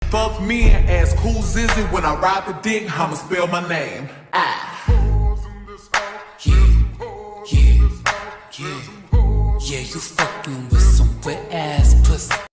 Fuck me and ask who's is it when I ride the dick, I'ma spell my name. Yeah, you fucking with some wet ass pussy.